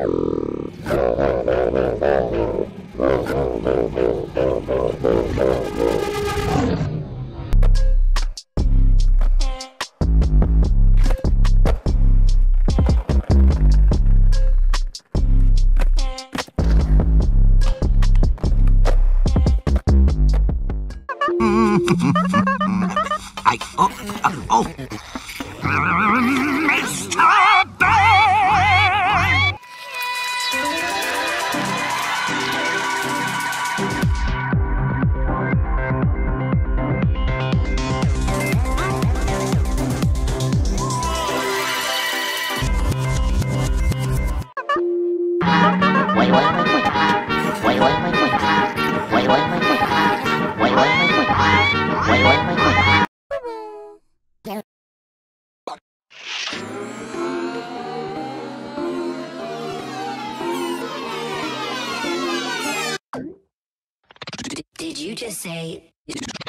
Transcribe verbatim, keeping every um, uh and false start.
I, oh, uh, oh. Mister Bear! Wait, wait, wait, wait. Wait, wait, wait, wait. Wait, wait, wait, wait. Wait, wait, wait, wait. Wait, wait, wait, wait. Did you just say...